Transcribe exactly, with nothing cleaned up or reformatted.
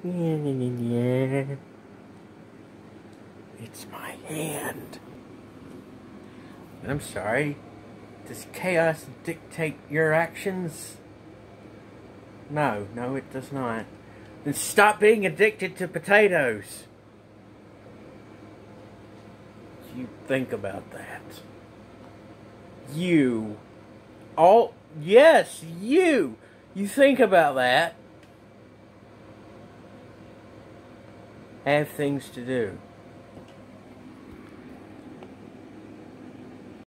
Yeah, yeah, yeah. It's my hand. I'm sorry. Does chaos dictate your actions? No, no it does not. Then stop being addicted to potatoes. You think about that. You. All, yes, you. You think about that. Have things to do.